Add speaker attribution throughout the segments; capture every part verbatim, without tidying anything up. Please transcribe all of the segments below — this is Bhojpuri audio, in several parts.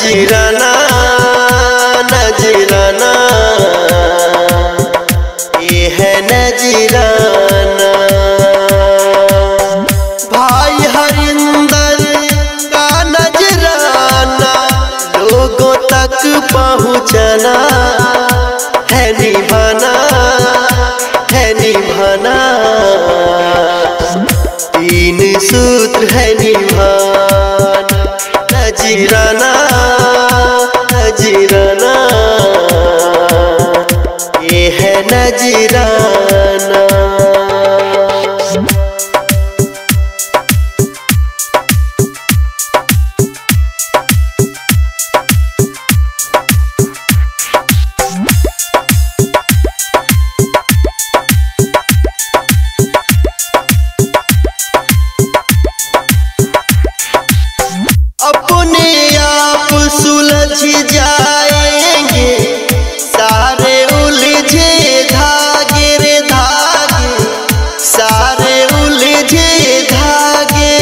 Speaker 1: नजराना नजराना ये है नजराना। भाई हरिंदर का नजराना लोगों तक पहुँचना है, निभाना है निभाना। तीन सूत्र है निभाना नजराना नजराना ये है नजराना। अपने आप सुलझ जाएंगे सारे उलझे धागे रे धागे, सारे उलझे धागे।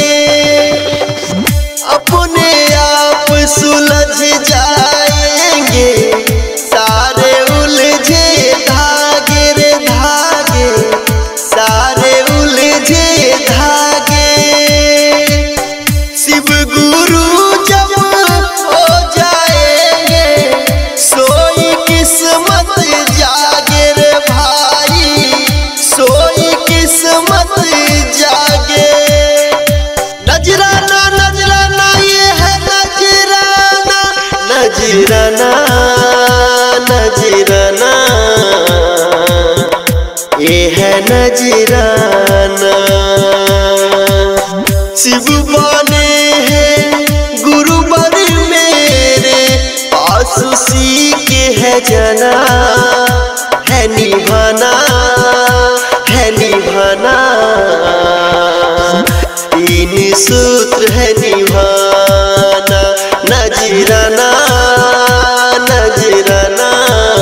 Speaker 1: अपने आप सुलझ जाएंगे सारे उलझे धागे रे धागे, सारे उलझे धागे। शिव गुरु जब हो जाएंगे सोई किस्मत जागे रे भाई, सोई किस्मत जागे। नजराना नजराना ये है नजराना नजराना नजराना ये है नजराना। शिव बने हैं गुरुवर मेरे पास उसी के है जाना है, निभाना है निभाना। तीन सूत्र है निभाना नजराना नजराना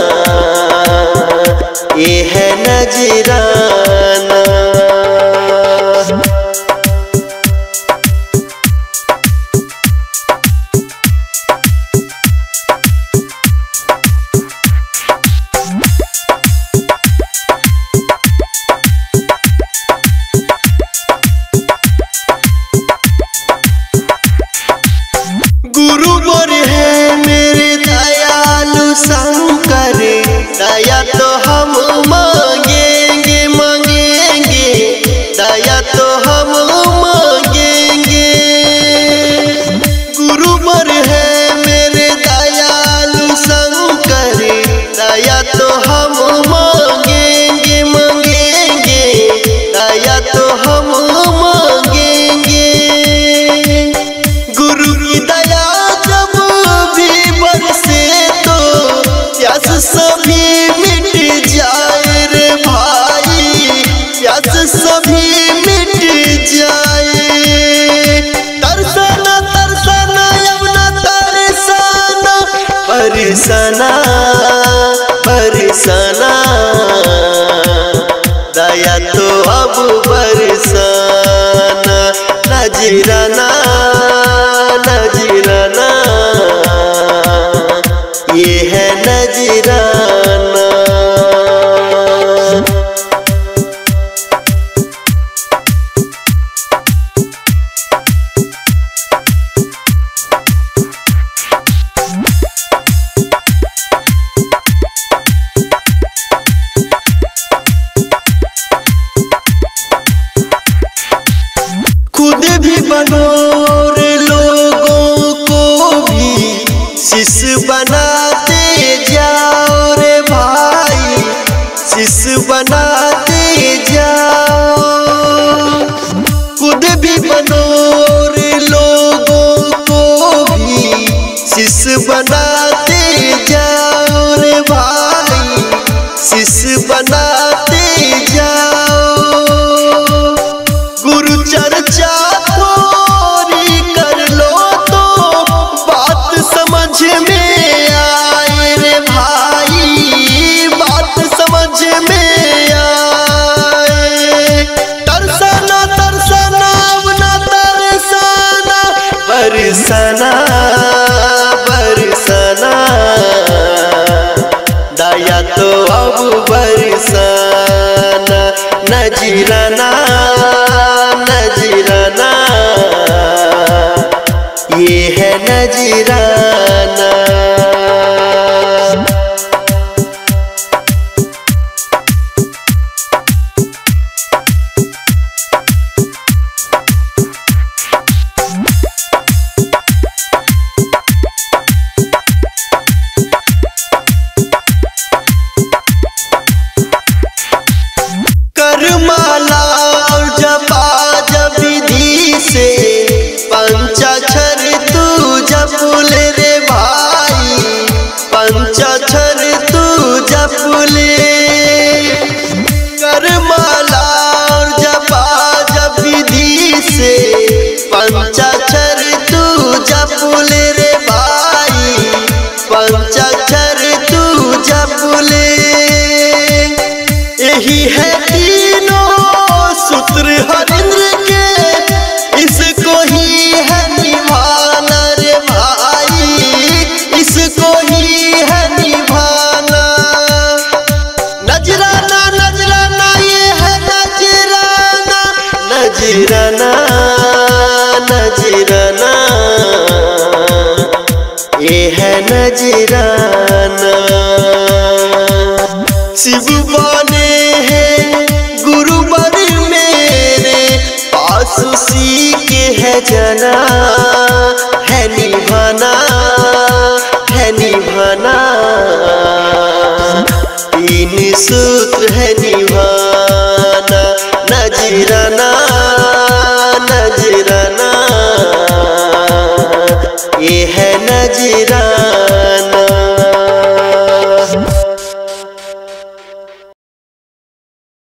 Speaker 1: ये है नजराना। गुरुवर है मेरे दयालु शंकर, दया तो हम मांगेंगे मांगेंगे, दया तो हम मांगेंगे। गुरुवर है मेरे दयालु शंकर, दया तो हम मांगेंगे मांगेंगे, दया तो हम मांगेंगे। गुरु की दया जब भी बरसे तो प्यास सभी मिट जाए रे भाई, प्यास सभी मिट जाए। तरसना तरसना यमुना तरसना, बरसना बरसना दया तो अब बरसना। नजराना नजराना ये है नजराना। खुद भी बनो रे लोगों को भी शिष्य बनाते जाओ रे भाई, शिष्य बनाते जाओ। खुद भी बनो रे लोगों को भी शिष्य बनाते जाओ रे भाई, शिष्य बनाते जाओ। गुरु चर्चा थोड़ी कर लो तो बात समझ में आए रे भाई, बात समझ में आए। तरसना तरसना अपना तरसना, बरसना नजराना नजराना ये है नजराना। करमाला और जपा जप विधि से पंचाक्षर तू जप ले रे भाई, पंचाक्षर तू जप ले। करमाला और जपा जप विधि से पंचाक्षर तू जप ले रे भाई, पंचाक्षर तू जप ले। यही है सूत्र हरिंद्र के, इसको ही है निभाना रे भाई, इसको ही है निभाना। नजराना नजराना ये है नजराना, नजराना नजराना ये है नजराना। शिव बने हैं गुरुवर मेरे, पास उसी के है जना।